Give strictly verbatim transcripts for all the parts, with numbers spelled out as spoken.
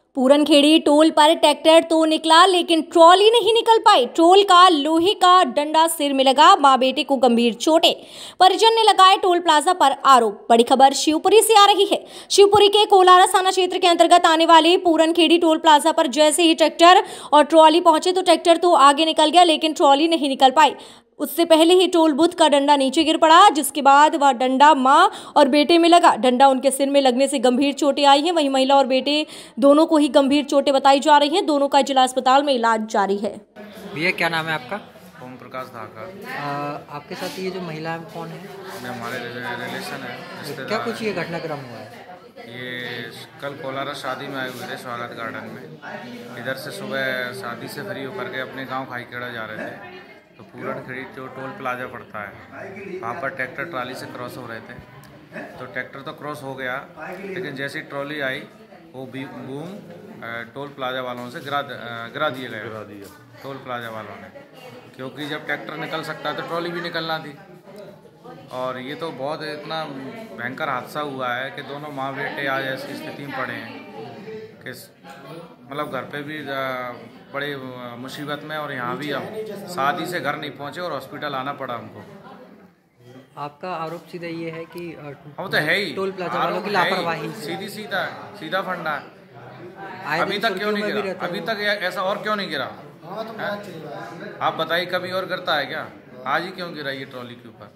Purankhedi toll पर tractor तो निकला लेकिन ट्रॉली नहीं निकल पाई। ट्रोल का लोहे का डंडा सिर में लगा, मां बेटे को गंभीर चोटें। परिजन ने लगाए टोल प्लाजा पर आरोप। बड़ी खबर शिवपुरी से आ रही है। शिवपुरी के कोलारस थाना क्षेत्र के अंतर्गत आने वाले पूरनखेड़ी टोल प्लाजा पर जैसे ही ट्रैक्टर और ट्रॉली पहुंचे तो ट्रैक्टर तो आगे निकल गया लेकिन ट्रॉली नहीं निकल पाई। उससे पहले ही टोल बूथ का डंडा नीचे गिर पड़ा, जिसके बाद वह डंडा मां और बेटे में लगा। डंडा उनके सिर में लगने से गंभीर चोटें आई हैं। वहीं महिला और बेटे दोनों को ही गंभीर चोटें बताई जा रही हैं। दोनों का जिला अस्पताल में इलाज जारी है। भैया क्या नाम है आपका? ओम प्रकाश धाका। आपके साथ ये जो महिला है कौन है? ये हमारे रिलेशन है। क्या कुछ ये घटनाक्रम हुआ है? ये कल कोलारस शादी में आए हुए थे स्वागत गार्डन में। इधर से सुबह शादी से फ्री होकर के अपने गांव खाईखेड़ा जा रहे थे तो पूरनखेड़ी जो टोल प्लाजा पड़ता है वहाँ पर ट्रैक्टर ट्राली से क्रॉस हो रहे थे। तो ट्रैक्टर तो क्रॉस हो गया लेकिन जैसे ही ट्रॉली आई वो बूम टोल प्लाजा वालों से गिरा गिरा दिए गए गिरा दिया टोल प्लाजा वालों ने, क्योंकि जब ट्रैक्टर निकल सकता है तो ट्रॉली भी निकलना थी। और ये तो बहुत इतना भयंकर हादसा हुआ है कि दोनों माँ बेटे आज ऐसी स्थिति में पड़े हैं कि मतलब घर पे भी बड़े मुसीबत में, और यहाँ भी हम शादी से घर नहीं पहुँचे और हॉस्पिटल आना पड़ा हमको। आपका आरोप सीधा ये है कि हम तो है ही टोल प्लाजा वालों की लापरवाही, सीधी सीधा सीधा फंडा है। अभी तक क्यों नहीं गिरा? अभी तक ऐसा और क्यों नहीं गिरा? आप बताइए, कभी और गिरता है क्या? आज ही क्यों गिरा ये ट्रॉली के ऊपर?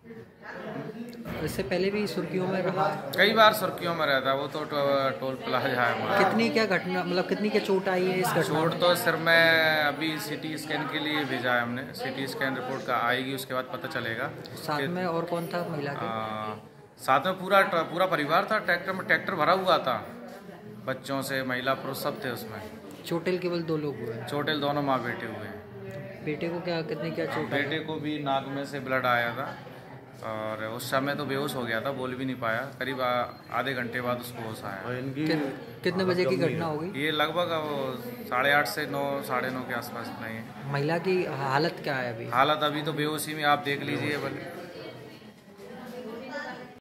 इससे पहले भी सुर्खियों में रहा, कई बार सुर्खियों में रहता है वो तो टोल प्लाजा है हमारा। कितनी क्या घटना, मतलब कितनी क्या चोट आई है इस घटना? चोट तो सिर में अभी सीटी स्कैन के लिए भेजा है हमने। सीटी स्कैन रिपोर्ट का आएगी, उसके बाद पता चलेगा। साथ में और कौन था महिला के? आ, साथ में पूरा पूरा परिवार था। ट्रैक्टर में ट्रैक्टर भरा हुआ था, बच्चों से महिला पुरुष सब थे उसमें। चोटिल केवल दो लोग हुए? चोटिल दोनों माँ बेटे हुए। बेटे को क्या कितनी क्या चोट? बेटे को भी नाक में से ब्लड आया था और उस समय तो बेहोश हो गया था, बोल भी नहीं पाया। करीब आधे घंटे बाद उसको होश आया। कि, कितने बजे की घटना होगी? ये लगभग वो साढ़े आठ से नौ साढ़े नौ के आसपास नहीं है। महिला की हालत क्या है अभी? हालत अभी तो बेहोशी में, आप देख लीजिए।